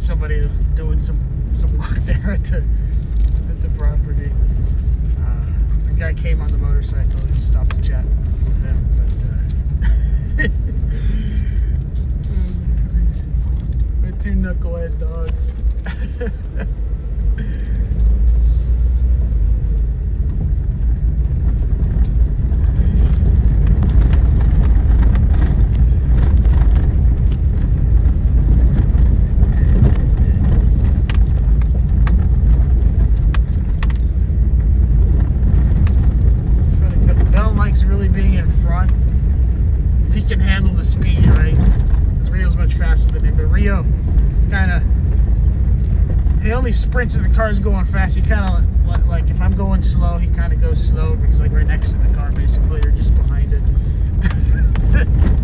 somebody was doing some work there at the property. The guy came on the motorcycle. He stopped to chat with him, but the two knucklehead dogs. Really being in front, if he can handle the speed, right? Because Rio's much faster than him, but Rio he only sprints if the car's going fast. He kind of like if I'm going slow, he kind of goes slow because like right next to the car basically, or just behind it.